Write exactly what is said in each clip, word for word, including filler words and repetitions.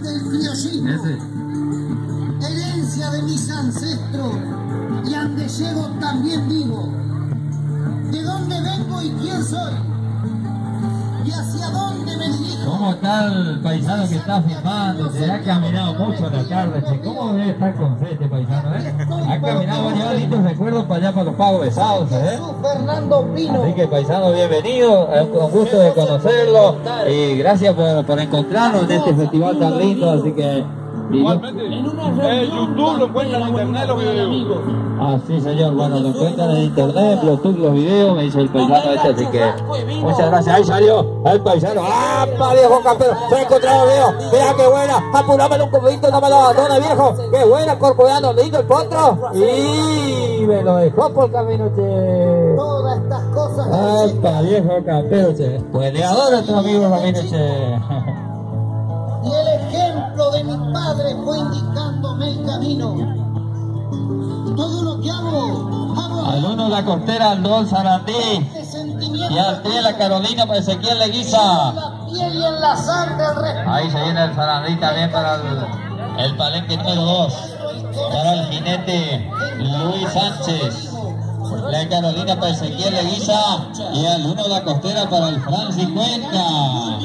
del criollismo, Ese. herencia de mis ancestros, y ande llego también digo, de dónde vengo y quién soy, y hacia dónde me dirijo. ¿Cómo está el paisano que está filmando? Se ha caminado mucho en la tarde, che. ¿Cómo debe estar con fe este paisano, eh? Ha caminado, ha llevado lindos recuerdos para allá, para los pagos de Sauce, eh. Fernando Pino. Así que paisano, bienvenido, es un gusto de conocerlo y gracias por, por encontrarnos en este festival tan lindo, así que... Igualmente, en YouTube lo encuentran en internet los videos. Ah, sí señor, bueno, lo encuentran en internet, Bluetooth, los videos, me dice el paisano este, así que... Muchas gracias, ahí salió el paisano. ¡Ah, pa, viejo campero! Se ha encontrado el video, mirá qué buena, apurámelo un poquito, no me lo abandona, viejo. ¡Qué buena, corcoveando, lindo el potro! Y me lo dejó por camino, che. Todas estas cosas. ¡Ah, pa, viejo campero, che! Peleador nuestro amigo Ramírez, che. Y el ejemplo de mi padre fue indicándome el camino. Todo lo que hago, hago Al uno la costera, al dos Sarandí. de sentimiento. Y al tres la Carolina para Ezequiel Leguiza. En la piel y en la sangre el respeto. Ahí se viene el Sarandí también para el, el palenque número dos. Para el jinete Luis Sánchez. La Carolina para Ezequiel Leguiza. Y al uno la costera para el Francis Cuenca.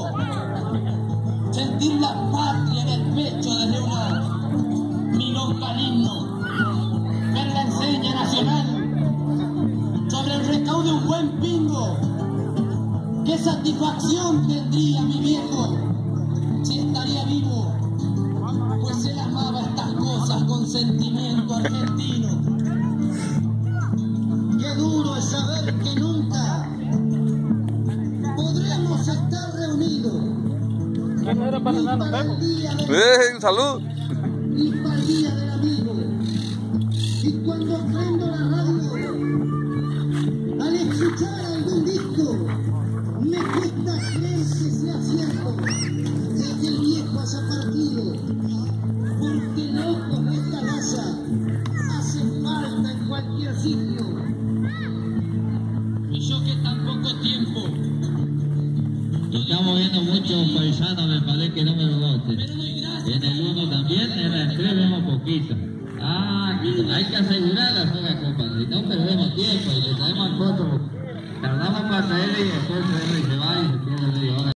Sentir la patria en el pecho desde una milonga himno. Ver la enseña nacional sobre el recaudo de un buen pingo. Qué satisfacción tendría mi viejo si estaría vivo, pues él amaba estas cosas con sentimiento argentino. Qué duro es saber que nunca podremos estar reunidos. No era para nada, Para el día del- ¡Eh, salud! y para el día del amigo. Y cuando prendo la radio, al escuchar algún disco, me cuesta creer que sea cierto de que el viejo haya partido, porque locos de esta raza hacen falta en cualquier sitio. Y yo que tan poco tiempo. Estamos viendo muchos paisanos del palenque número dos. En el uno también, en el tres vemos poquito. Ah, hay que asegurar la zona, compadre. No perdemos tiempo y le traemos al potro. Tardamos para traerle y después traerle y se va y se pierde media hora.